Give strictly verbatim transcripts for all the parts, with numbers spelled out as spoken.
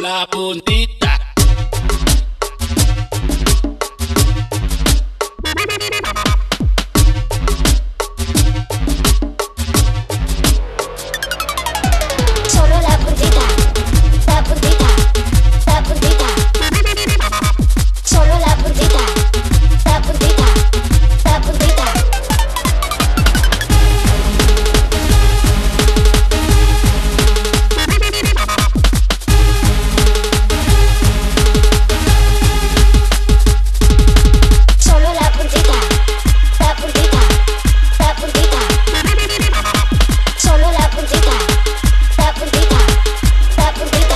La puntita. Solo la puntita, la puntita, la puntita. Solo la puntita, la puntita, la puntita. Solo la puntita, la puntita, la puntita. Solo la puntita, la puntita, la puntita.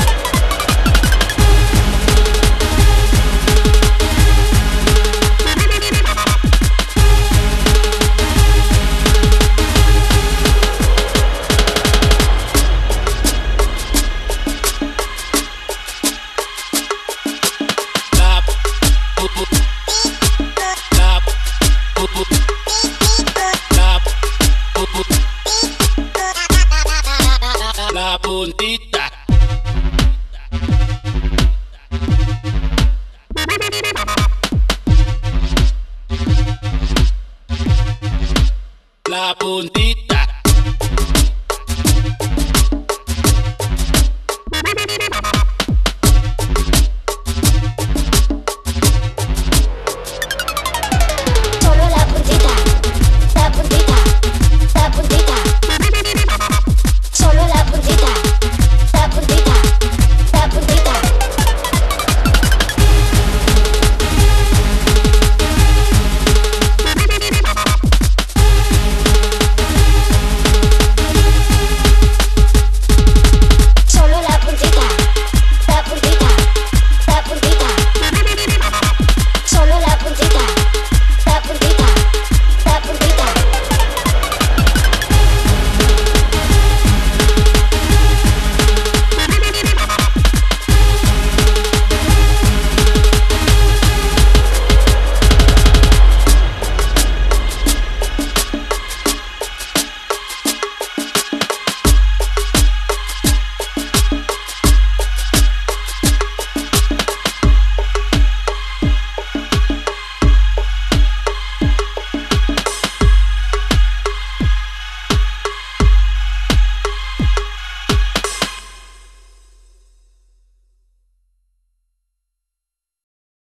La pu pu la pu pu la pu pu la puntita.